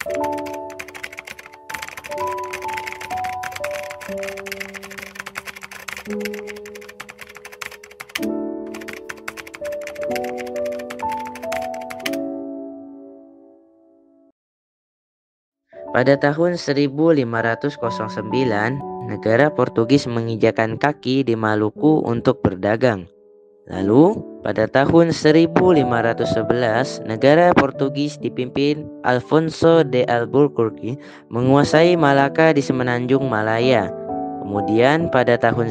Pada tahun 1509, negara Portugis menginjakan kaki di Maluku untuk berdagang. Lalu, pada tahun 1511, negara Portugis dipimpin Alfonso de Albuquerque menguasai Malaka di semenanjung Malaya. Kemudian pada tahun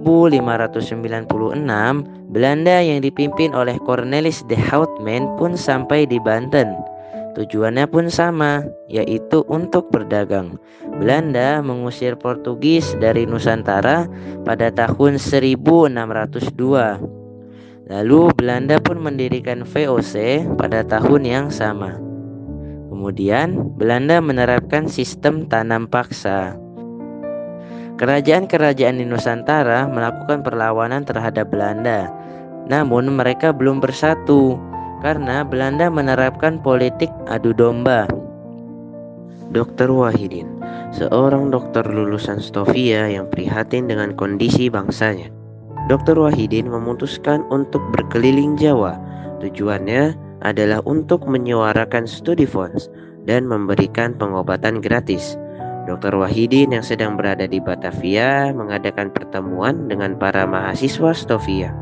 1596, Belanda yang dipimpin oleh Cornelis de Houtman pun sampai di Banten. Tujuannya pun sama, yaitu untuk berdagang. Belanda mengusir Portugis dari Nusantara pada tahun 1602. Lalu Belanda pun mendirikan VOC pada tahun yang sama. Kemudian Belanda menerapkan sistem tanam paksa. Kerajaan-kerajaan di Nusantara melakukan perlawanan terhadap Belanda. Namun mereka belum bersatu karena Belanda menerapkan politik adu domba. Dr. Wahidin, seorang dokter lulusan Stovia yang prihatin dengan kondisi bangsanya. Dr. Wahidin memutuskan untuk berkeliling Jawa. Tujuannya adalah untuk menyuarakan studi fonds dan memberikan pengobatan gratis. Dr. Wahidin yang sedang berada di Batavia mengadakan pertemuan dengan para mahasiswa Stovia.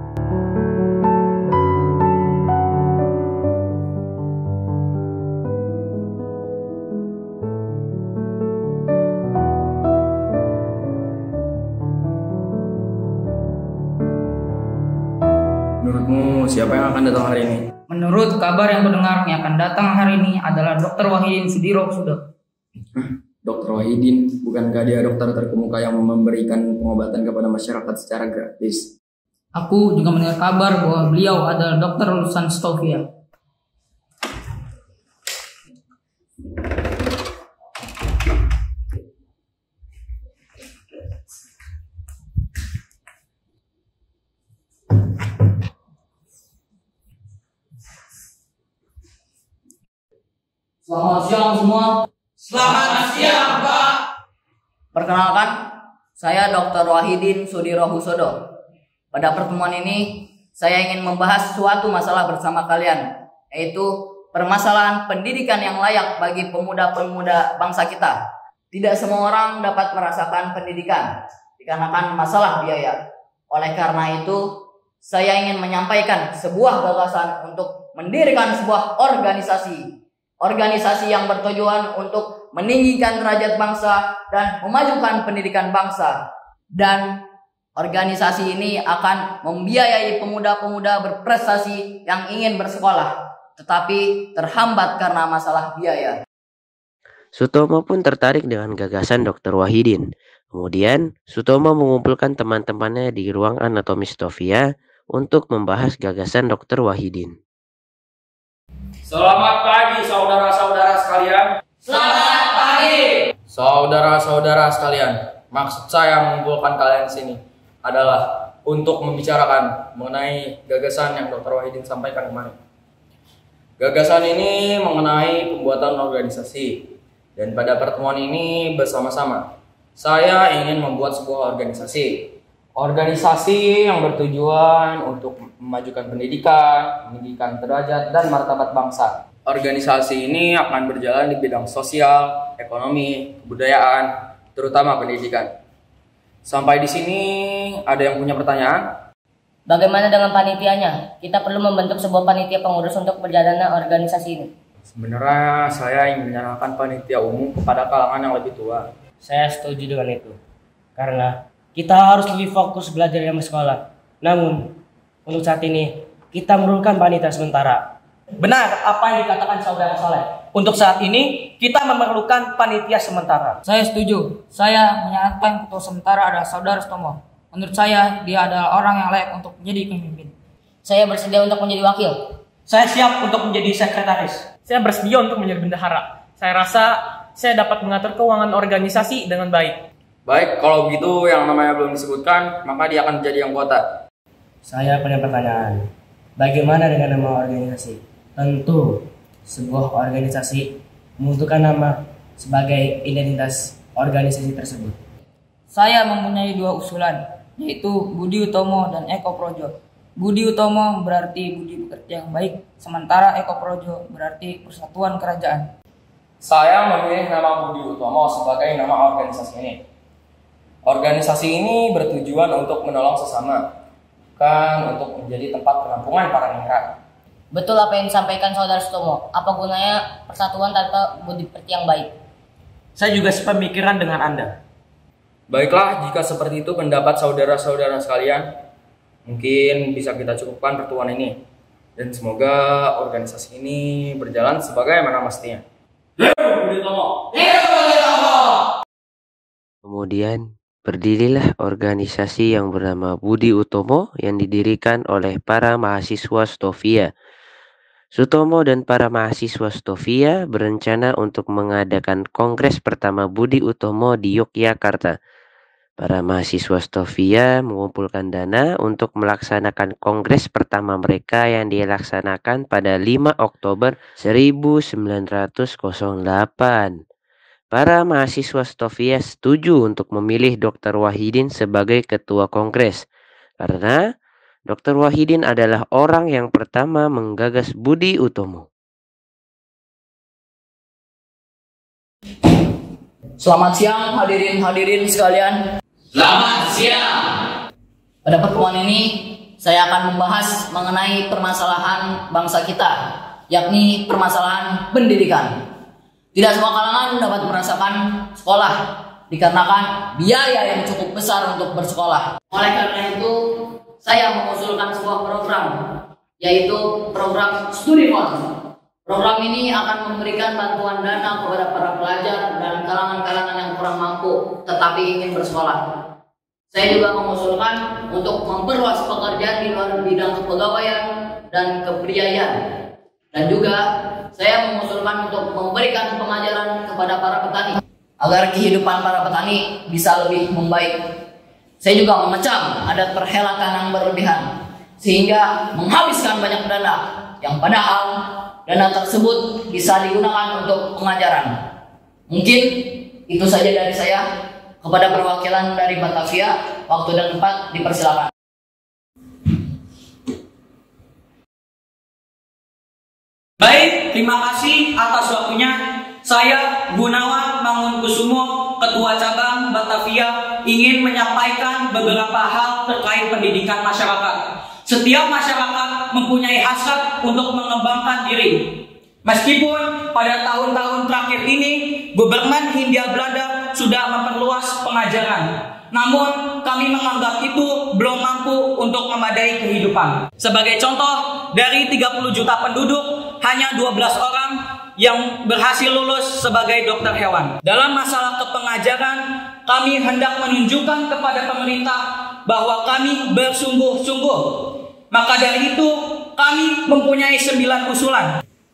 Menurutmu siapa yang akan datang hari ini? Menurut kabar yang kudengar, yang akan datang hari ini adalah Dr. Wahidin Sudirohusodo. Dr. Wahidin, bukankah dia dokter terkemuka yang memberikan pengobatan kepada masyarakat secara gratis? Aku juga mendengar kabar bahwa beliau adalah dokter lulusan Stovia. Selamat siang semua. Selamat siang, Pak. Perkenalkan, saya Dr. Wahidin Sudirohusodo. Pada pertemuan ini, saya ingin membahas suatu masalah bersama kalian, yaitu permasalahan pendidikan yang layak bagi pemuda-pemuda bangsa kita. Tidak semua orang dapat merasakan pendidikan, dikarenakan masalah biaya. Oleh karena itu, saya ingin menyampaikan sebuah gagasan untuk mendirikan sebuah organisasi. Organisasi yang bertujuan untuk meninggikan derajat bangsa dan memajukan pendidikan bangsa. Dan organisasi ini akan membiayai pemuda-pemuda berprestasi yang ingin bersekolah, tetapi terhambat karena masalah biaya. Sutomo pun tertarik dengan gagasan Dr. Wahidin. Kemudian, Sutomo mengumpulkan teman-temannya di ruang anatomi Stovia untuk membahas gagasan Dr. Wahidin. Selamat pagi saudara-saudara sekalian. Selamat pagi. Saudara-saudara sekalian, maksud saya mengumpulkan kalian di sini adalah untuk membicarakan mengenai gagasan yang Dr. Wahidin sampaikan kemarin. Gagasan ini mengenai pembuatan organisasi. Dan pada pertemuan ini bersama-sama, saya ingin membuat sebuah organisasi. Organisasi yang bertujuan untuk memajukan pendidikan, meninggikan derajat dan martabat bangsa. Organisasi ini akan berjalan di bidang sosial, ekonomi, kebudayaan, terutama pendidikan. Sampai di sini ada yang punya pertanyaan? Bagaimana dengan panitianya? Kita perlu membentuk sebuah panitia pengurus untuk berjalannya organisasi ini. Sebenarnya saya ingin menyarankan panitia umum kepada kalangan yang lebih tua. Saya setuju dengan itu. Karena kita harus lebih fokus belajar di sekolah. Namun, untuk saat ini, kita memerlukan panitia sementara. Benar apa yang dikatakan saudara Saleh. Untuk saat ini, kita memerlukan panitia sementara. Saya setuju. Saya menyarankan ketua sementara adalah saudara Sutomo. Menurut saya, dia adalah orang yang layak untuk menjadi pemimpin. Saya bersedia untuk menjadi wakil. Saya siap untuk menjadi sekretaris. Saya bersedia untuk menjadi bendahara. Saya rasa saya dapat mengatur keuangan organisasi dengan baik. Baik, kalau begitu yang namanya belum disebutkan, maka dia akan menjadi anggota. Saya punya pertanyaan. Bagaimana dengan nama organisasi? Tentu, sebuah organisasi membutuhkan nama sebagai identitas organisasi tersebut. Saya mempunyai dua usulan, yaitu Budi Utomo dan Eko Projo. Budi Utomo berarti budi pekerti yang baik, sementara Eko Projo berarti persatuan kerajaan. Saya memilih nama Budi Utomo sebagai nama organisasi ini. Organisasi ini bertujuan untuk menolong sesama, bukan untuk menjadi tempat penampungan para ningrat. Betul apa yang disampaikan Saudara Sutomo. Apa gunanya persatuan tanpa budi pekerti yang baik? Saya juga sepemikiran dengan Anda. Baiklah, jika seperti itu pendapat saudara-saudara sekalian, mungkin bisa kita cukupkan pertemuan ini. Dan semoga organisasi ini berjalan sebagaimana mestinya. Kemudian berdirilah organisasi yang bernama Budi Utomo yang didirikan oleh para mahasiswa Stovia. Sutomo dan para mahasiswa Stovia berencana untuk mengadakan kongres pertama Budi Utomo di Yogyakarta. Para mahasiswa Stovia mengumpulkan dana untuk melaksanakan kongres pertama mereka yang dilaksanakan pada 5 Oktober 1908. Para mahasiswa Stovia setuju untuk memilih Dr. Wahidin sebagai ketua kongres karena Dr. Wahidin adalah orang yang pertama menggagas Budi Utomo. Selamat siang hadirin sekalian. Selamat siang. Pada pertemuan ini saya akan membahas mengenai permasalahan bangsa kita, yakni permasalahan pendidikan. Tidak semua kalangan dapat merasakan sekolah dikarenakan biaya yang cukup besar untuk bersekolah. Oleh karena itu, saya mengusulkan sebuah program, yaitu program Studi Fund. Program ini akan memberikan bantuan dana kepada para pelajar dan kalangan-kalangan yang kurang mampu tetapi ingin bersekolah. Saya juga mengusulkan untuk memperluas pekerjaan di luar bidang kepegawaian dan kepriayaan. Dan juga saya mengusulkan untuk memberikan pengajaran kepada para petani agar kehidupan para petani bisa lebih membaik. Saya juga mengecam adat perhelatan yang berlebihan sehingga menghabiskan banyak dana yang padahal dana tersebut bisa digunakan untuk pengajaran. Mungkin itu saja dari saya. Kepada perwakilan dari Batavia, waktu dan tempat dipersilakan. Baik, terima kasih atas waktunya. Saya Gunawan Mangunkusumo, Ketua Cabang Batavia, ingin menyampaikan beberapa hal terkait pendidikan masyarakat. Setiap masyarakat mempunyai hasrat untuk mengembangkan diri. Meskipun pada tahun-tahun terakhir ini, Gubernur Hindia Belanda sudah memperluas pengajaran. Namun, kami menganggap itu belum mampu untuk memadai kehidupan. Sebagai contoh, dari 30 juta penduduk, hanya 12 orang yang berhasil lulus sebagai dokter hewan. Dalam masalah kepengajaran, kami hendak menunjukkan kepada pemerintah bahwa kami bersungguh-sungguh. Maka dari itu, kami mempunyai 9 usulan.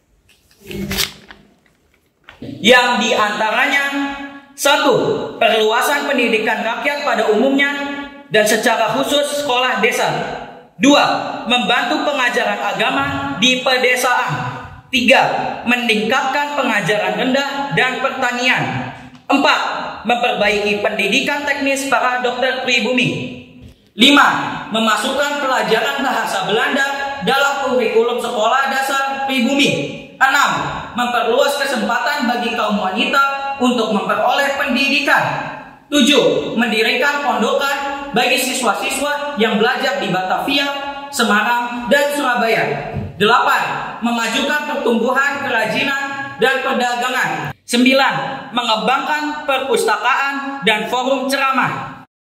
Yang diantaranya: 1. Perluasan pendidikan rakyat pada umumnya dan secara khusus sekolah desa. 2. Membantu pengajaran agama di pedesaan. 3. Meningkatkan pengajaran rendah dan pertanian. 4. Memperbaiki pendidikan teknis para dokter pribumi. 5. Memasukkan pelajaran bahasa Belanda dalam kurikulum sekolah dasar pribumi. 6. Memperluas kesempatan bagi kaum wanita untuk memperoleh pendidikan. 7. Mendirikan pondokan bagi siswa-siswa yang belajar di Batavia, Semarang, dan Surabaya. 8. Memajukan pertumbuhan kerajinan dan perdagangan. 9. Mengembangkan perpustakaan dan forum ceramah.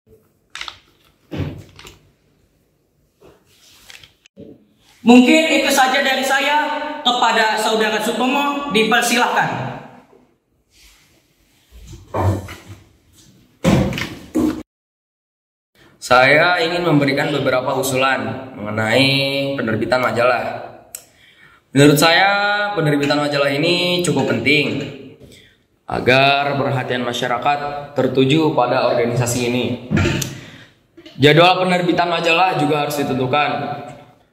Mungkin itu saja dari saya. Kepada Saudara Sutomo, dipersilahkan. Saya ingin memberikan beberapa usulan mengenai penerbitan majalah. Menurut saya, penerbitan majalah ini cukup penting agar perhatian masyarakat tertuju pada organisasi ini. Jadwal penerbitan majalah juga harus ditentukan,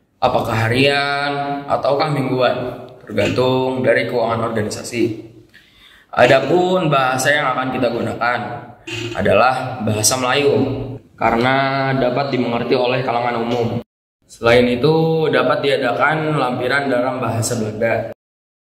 apakah harian ataukah mingguan, tergantung dari keuangan organisasi. Adapun bahasa yang akan kita gunakan adalah bahasa Melayu karena dapat dimengerti oleh kalangan umum. Selain itu, dapat diadakan lampiran dalam bahasa Belanda.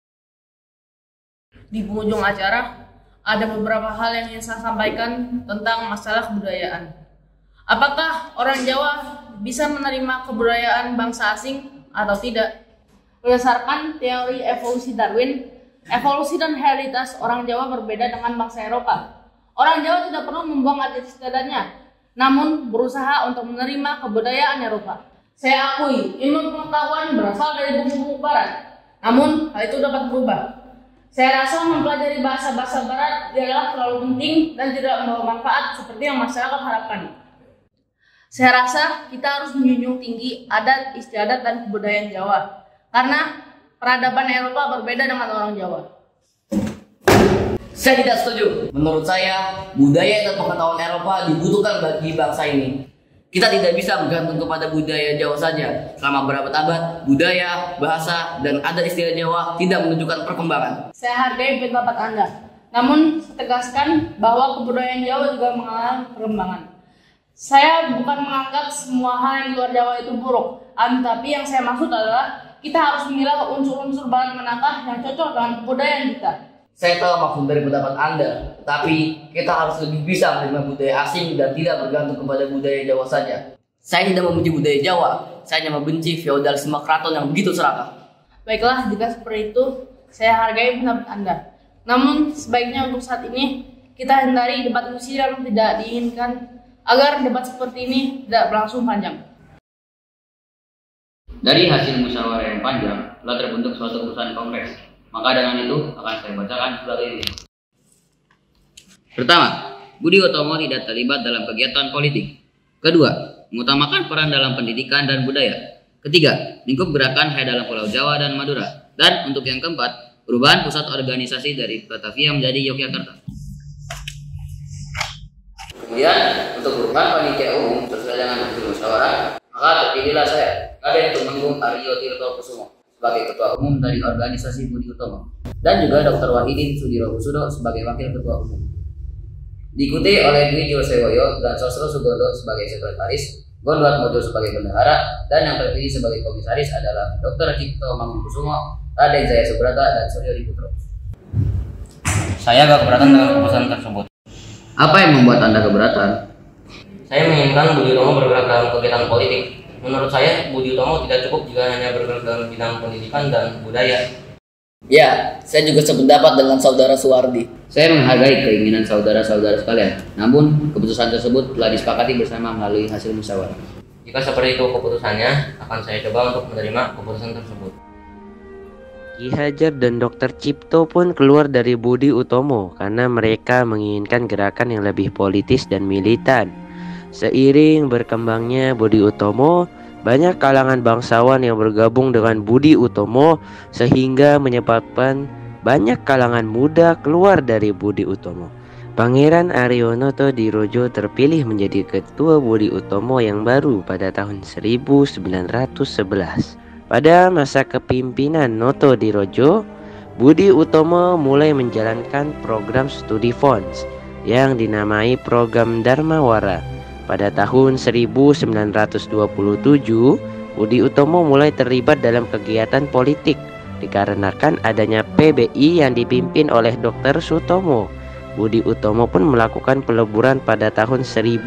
Di penghujung acara, ada beberapa hal yang ingin saya sampaikan tentang masalah kebudayaan. Apakah orang Jawa bisa menerima kebudayaan bangsa asing atau tidak? Berdasarkan teori evolusi Darwin, evolusi dan realitas orang Jawa berbeda dengan bangsa Eropa. Orang Jawa tidak perlu membuang istiadatnya, namun berusaha untuk menerima kebudayaan Eropa. Saya akui, ilmu pengetahuan berasal dari buku-buku Barat, namun hal itu dapat berubah. Saya rasa mempelajari bahasa-bahasa Barat tidaklah terlalu penting dan tidak membawa manfaat seperti yang masyarakat harapkan. Saya rasa kita harus menjunjung tinggi adat, istiadat, dan kebudayaan Jawa, karena peradaban Eropa berbeda dengan orang Jawa. Saya tidak setuju. Menurut saya, budaya dan pengetahuan Eropa dibutuhkan bagi bangsa ini. Kita tidak bisa bergantung kepada budaya Jawa saja. Selama berabad-abad, budaya, bahasa, dan adat istiadat Jawa tidak menunjukkan perkembangan. Saya hargai pendapat Anda, namun tegaskan bahwa kebudayaan Jawa juga mengalami perkembangan. Saya bukan menganggap semua hal yang di luar Jawa itu buruk, tapi yang saya maksud adalah kita harus memilah unsur-unsur bahan menakah yang cocok dengan kebudayaan kita. Saya tahu maksud dari pendapat Anda, tapi kita harus lebih bisa menerima budaya asing dan tidak bergantung kepada budaya Jawa saja. Saya tidak membenci budaya Jawa, saya hanya membenci feodalisme keraton yang begitu serakah. Baiklah, jika seperti itu, saya hargai pendapat Anda. Namun, sebaiknya untuk saat ini, kita hindari debat diskusi yang tidak diinginkan, agar debat seperti ini tidak berlangsung panjang. Dari hasil musyawarah yang panjang, telah terbentuk suatu keputusan kongres. Maka dengan itu akan saya bacakan sebagai ini. Pertama, Budi Utomo tidak terlibat dalam kegiatan politik. Kedua, mengutamakan peran dalam pendidikan dan budaya. Ketiga, lingkup gerakan Hai dalam Pulau Jawa dan Madura. Dan untuk yang keempat, perubahan pusat organisasi dari Batavia menjadi Yogyakarta. Kemudian, untuk perubahan panitia umum sesuai dengan hasil musyawarah, maka terpilihlah saya, Raden Tumenggung Aryo Tirto Kusumo, sebagai Ketua Umum dari organisasi Budi Utomo, dan juga Dr. Wahidin Sudirohusodo sebagai Wakil Ketua Umum. Diikuti oleh Dwi Josewoyo dan Sosro Sugondo sebagai Sekretaris, Gondwat Mojo sebagai Bendahara, dan yang terpilih sebagai Komisaris adalah Dr. Cipto Mangunkusumo, Raden Jaya Subrata, dan Suryo Diputro. Saya agak keberatan dengan keputusan tersebut. Apa yang membuat Anda keberatan? Saya menginginkan Budi Utomo bergerak dalam kegiatan politik. Menurut saya, Budi Utomo tidak cukup jika hanya bergerak dalam bidang pendidikan dan budaya. Ya, saya juga sependapat dengan Saudara Suwardi. Saya menghargai keinginan saudara-saudara sekalian. Namun, keputusan tersebut telah disepakati bersama melalui hasil musyawarah. Jika seperti itu keputusannya, akan saya coba untuk menerima keputusan tersebut. Ki Hajar dan Dr. Cipto pun keluar dari Budi Utomo karena mereka menginginkan gerakan yang lebih politis dan militan. Seiring berkembangnya Budi Utomo, banyak kalangan bangsawan yang bergabung dengan Budi Utomo sehingga menyebabkan banyak kalangan muda keluar dari Budi Utomo. Pangeran Aryonoto Dirojo terpilih menjadi ketua Budi Utomo yang baru pada tahun 1911. Pada masa kepimpinan Noto Dirojo, Budi Utomo mulai menjalankan program studi Fonds yang dinamai Program Dharmawara. Pada tahun 1927, Budi Utomo mulai terlibat dalam kegiatan politik dikarenakan adanya PBI yang dipimpin oleh Dr. Sutomo. Budi Utomo pun melakukan peleburan pada tahun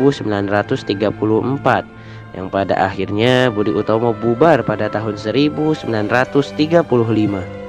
1934 yang pada akhirnya Budi Utomo bubar pada tahun 1935.